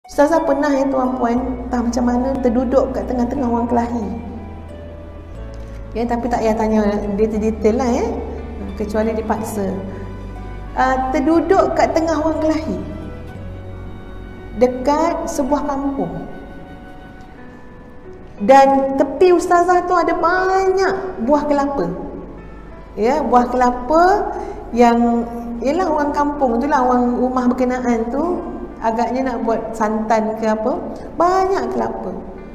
Ustazah pernah ya tuan-puan, entah macam mana terduduk kat tengah-tengah orang kelahi. Ya, tapi tak payah tanya detail-detail lah ya. Kecuali dipaksa. Terduduk kat tengah orang kelahi. Dekat sebuah kampung. Dan tepi ustazah tu ada banyak buah kelapa. Ya, buah kelapa yang ialah orang kampung tu lah, orang rumah berkenaan tu agaknya nak buat santan ke apa, banyak kelapa.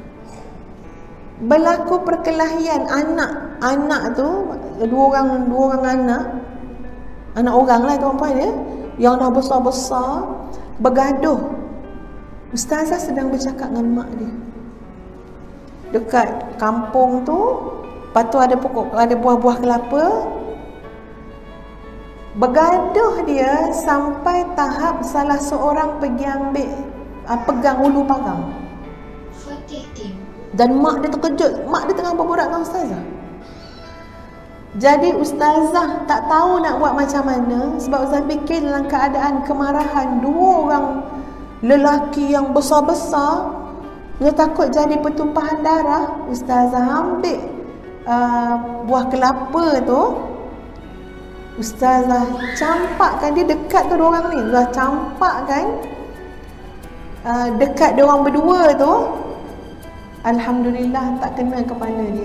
Berlaku perkelahian anak tu, dua orang anak orang lah tuan-puan ya, yang dah besar-besar bergaduh. Ustazah sedang bercakap dengan mak dia dekat kampung tu. Lepas tu ada buah-buah kelapa. Bergaduh dia sampai tahap salah seorang pergi ambil pegang ulu parang. Dan mak dia terkejut. Mak dia tengah berborak dengan ustazah. Jadi ustazah tak tahu nak buat macam mana, sebab ustazah fikir dalam keadaan kemarahan dua orang lelaki yang besar-besar, dia takut jadi pertumpahan darah. Ustazah ambil buah kelapa tu, ustazah campakkan, dia dekat tu diorang ni, ustazah campakkan dekat diorang berdua tu. Alhamdulillah tak kena kepala dia.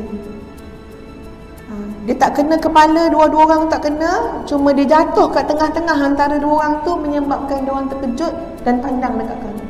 Dia tak kena kepala, dua-dua orang tak kena, cuma dia jatuh kat tengah-tengah antara dua orang tu, menyebabkan diorang terkejut dan pandang dekat kanan.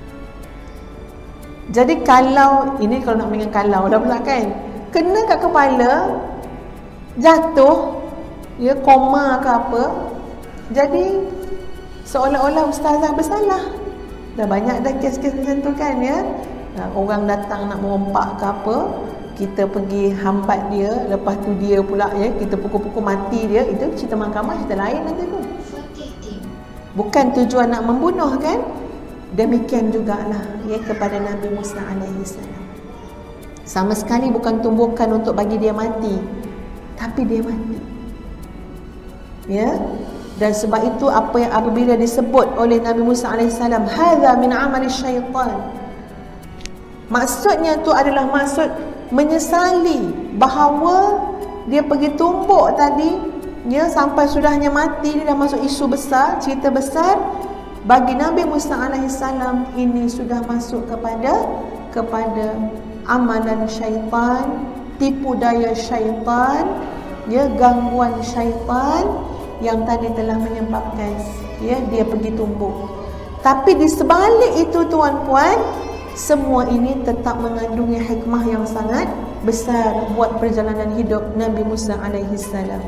Jadi kalau nak mengingat kalau dah pula kan, kena kat kepala, jatuh, ya koma ke apa, jadi seolah-olah ustazah bersalah. Dah banyak dah kes-kes macam tu kan ya. Orang datang nak merompak ke apa, kita pergi hambat dia, lepas tu dia pula ya, kita pukul-pukul mati dia. Itu cerita mahkamah, cerita lain nanti tu. Bukan tujuan nak membunuh kan. Demikian jugalah ya kepada Nabi Musa alaihi salam. Sama sekali bukan tumbukan untuk bagi dia mati, tapi dia mati. Ya. Dan sebab itu apabila disebut oleh Nabi Musa alaihi salam, hadza min amali syaitan, maksudnya tu adalah maksud menyesali bahawa dia pergi tumbuk tadi ya, sampai sudahnya mati. Dia dah masuk isu besar, cerita besar. Bagi Nabi Musa alaihissalam ini sudah masuk kepada amalan syaitan, tipu daya syaitan, ya, gangguan syaitan yang tadi telah menyebabkan ya dia pergi tumbuk. Tapi di sebalik itu tuan-puan, semua ini tetap mengandungi hikmah yang sangat besar buat perjalanan hidup Nabi Musa alaihissalam.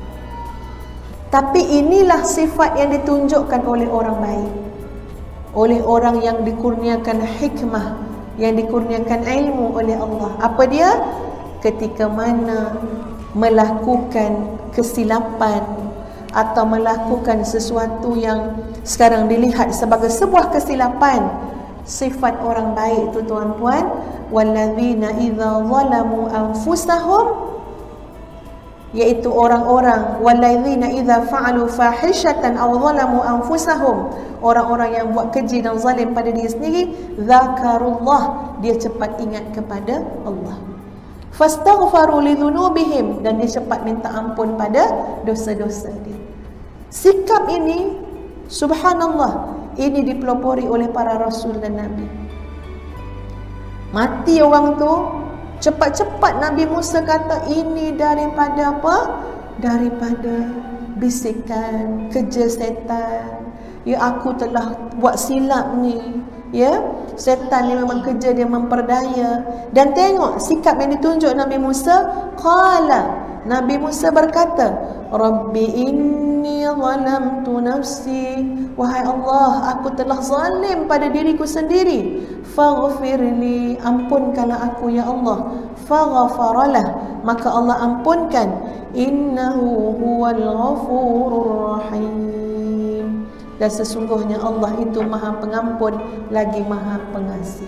Tapi inilah sifat yang ditunjukkan oleh orang baik, oleh orang yang dikurniakan hikmah, yang dikurniakan ilmu oleh Allah. Apa dia? Ketika mana melakukan kesilapan atau melakukan sesuatu yang sekarang dilihat sebagai sebuah kesilapan, sifat orang baik itu tuan-puan, walladzina idza zalamu anfusahum, iaitu orang-orang walladzina idza fa'alu fahishatan aw zalamu anfusahum, orang-orang yang buat keji dan zalim pada diri sendiri, zakarullah, dia cepat ingat kepada Allah, fastaghfaru lidzunubihim, dan dia cepat minta ampun pada dosa-dosa dia. Sikap ini subhanallah, ini dipelopori oleh para rasul dan nabi. Mati orang tu, cepat-cepat Nabi Musa kata, ini daripada apa? Daripada bisikan, kerja setan. Ya, aku telah buat silap ni. Ya, setan ni memang kerja dia memperdaya. Dan tengok sikap yang ditunjuk Nabi Musa. Qala, Nabi Musa berkata, Rabbi inni zalamtu nafsi, wahai Allah, aku telah zalim pada diriku sendiri. Faghfirli, ampunkanlah aku ya Allah. Faghfaralah, maka Allah ampunkan. Innahu huwal ghafurur rahim, dan sesungguhnya Allah itu Maha Pengampun lagi Maha Pengasih.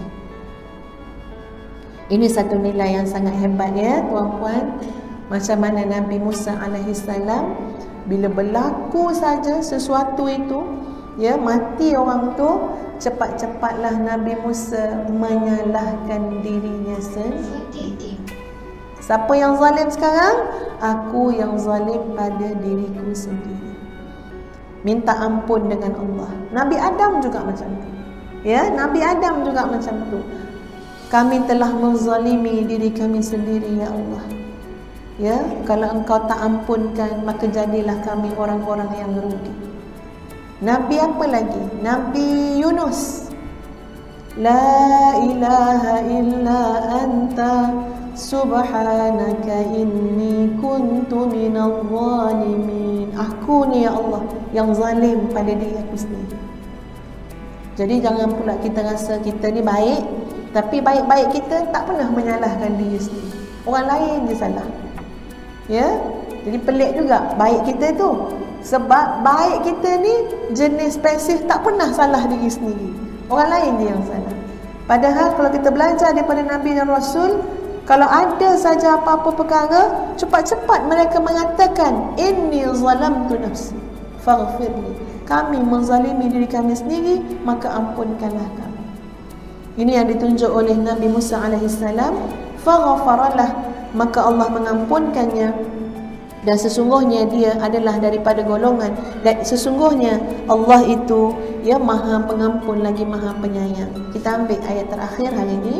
Ini satu nilai yang sangat hebat ya tuan-puan. Macam mana Nabi Musa alaihissalam bila berlaku saja sesuatu itu, ya, mati orang tu, cepat-cepatlah Nabi Musa menyalahkan dirinya sendiri. Siapa yang zalim sekarang? Aku yang zalim pada diriku sendiri. Minta ampun dengan Allah. Nabi Adam juga macam tu. Ya, Nabi Adam juga macam tu. Kami telah menzalimi diri kami sendiri, ya Allah. Ya, kalau engkau tak ampunkan, maka jadilah kami orang-orang yang rugi. Nabi apa lagi? Nabi Yunus. La ilaha illa anta subhanaka inni kuntu minal zalimin. Aku ni ya Allah yang zalim pada diri aku sendiri. Jadi jangan pula kita rasa kita ni baik, tapi baik-baik kita tak pernah menyalahkan diri sendiri. Orang lain je salah. Ya, jadi pelik juga baik kita tu. Sebab baik kita ni jenis pasif, tak pernah salah diri sendiri. Orang lain je yang salah. Padahal kalau kita belajar daripada Nabi dan Rasul, kalau ada saja apa-apa perkara, cepat-cepat mereka mengatakan, inni zalamtu nafsi faghfirli. Kami menzalimi diri kami sendiri, maka ampunkanlah kami. Ini yang ditunjuk oleh Nabi Musa alaihissalam. Faghfaralah, maka Allah mengampunkannya, dan sesungguhnya dia adalah daripada golongan, dan sesungguhnya Allah itu ya maha pengampun lagi maha penyayang. Kita ambil ayat terakhir hari ini.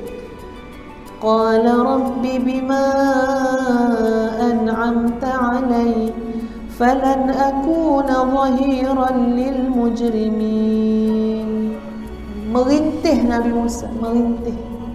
Qala rabbi bima an'amta alai falan akuna zahiran lil mujrimin. Merintih Nabi Musa, merintih.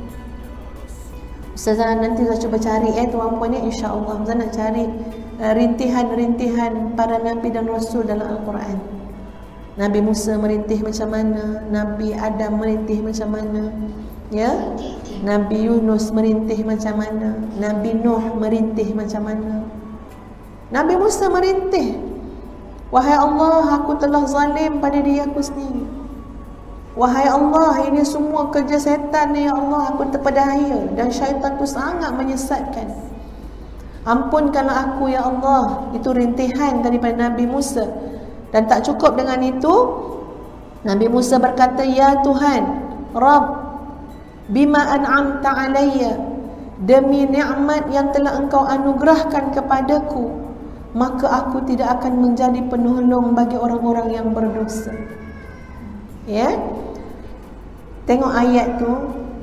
Ustazah nanti saya cuba cari tuan-puan ni, insya-Allah saya nak cari rintihan-rintihan para nabi dan rasul dalam Al-Quran. Nabi Musa merintih macam mana, Nabi Adam merintih macam mana, ya? Nabi Yunus merintih macam mana, Nabi Nuh merintih macam mana. Nabi Musa merintih, wahai Allah, aku telah zalim pada diri aku sendiri. Wahai Allah, ini semua kerja syaitan ni, ya Allah, aku terpedaya dan syaitan tu sangat menyesatkan. Ampunkanlah aku, ya Allah. Itu rintihan daripada Nabi Musa. Dan tak cukup dengan itu, Nabi Musa berkata, ya Tuhan, Rabb, bima an'amta alayya, demi nikmat yang telah engkau anugerahkan kepadaku, maka aku tidak akan menjadi penolong bagi orang-orang yang berdosa. Ya, tengok ayat tu.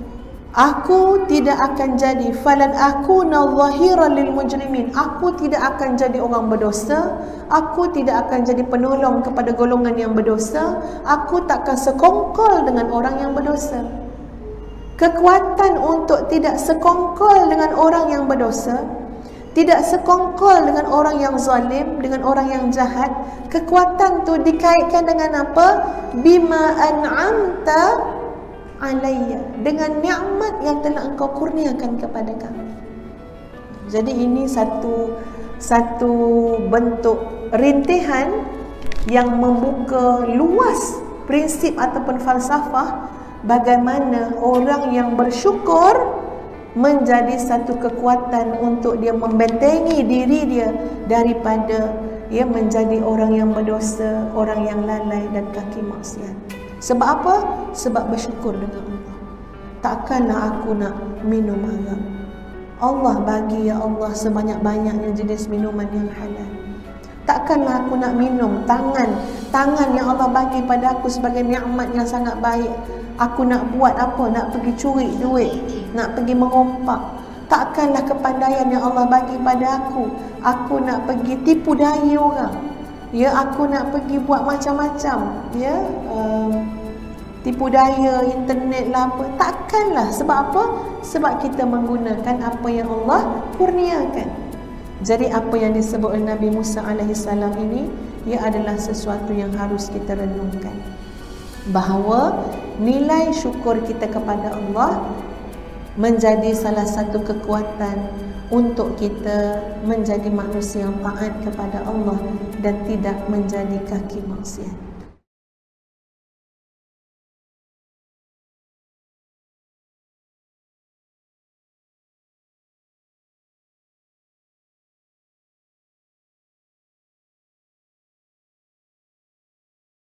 Aku tidak akan jadi falan akuna zahiran lil mujrimin. Aku tidak akan jadi orang berdosa. Aku tidak akan jadi penolong kepada golongan yang berdosa. Aku takkan sekongkol dengan orang yang berdosa. Kekuatan untuk tidak sekongkol dengan orang yang berdosa, tidak sekongkol dengan orang yang zalim, dengan orang yang jahat, kekuatan tu dikaitkan dengan apa? Bima an'amta alayya, dengan nikmat yang telah engkau kurniakan kepada kami. Jadi ini satu bentuk rintihan yang membuka luas prinsip ataupun falsafah bagaimana orang yang bersyukur menjadi satu kekuatan untuk dia membentengi diri dia daripada dia menjadi orang yang berdosa, orang yang lalai dan kaki maksiat. Sebab apa? Sebab bersyukur dengan Allah. Takkanlah aku nak minum haram. Allah bagi, ya Allah, sebanyak-banyaknya jenis minuman yang halal. Takkanlah aku nak minum tangan yang Allah bagi pada aku sebagai nikmat yang sangat baik. Aku nak buat apa? Nak pergi curi duit, nak pergi merompak. Takkanlah kepandaian yang Allah bagi pada aku nak pergi tipu daya orang. Ya, aku nak pergi buat macam-macam, ya, tipu daya internet lah apa. Takkanlah. Sebab apa? Sebab kita menggunakan apa yang Allah kurniakan. Jadi apa yang disebut oleh Nabi Musa alaihissalam ini, ia adalah sesuatu yang harus kita renungkan, bahawa nilai syukur kita kepada Allah menjadi salah satu kekuatan untuk kita menjadi manusia yang taat kepada Allah dan tidak menjadi kaki maksiat.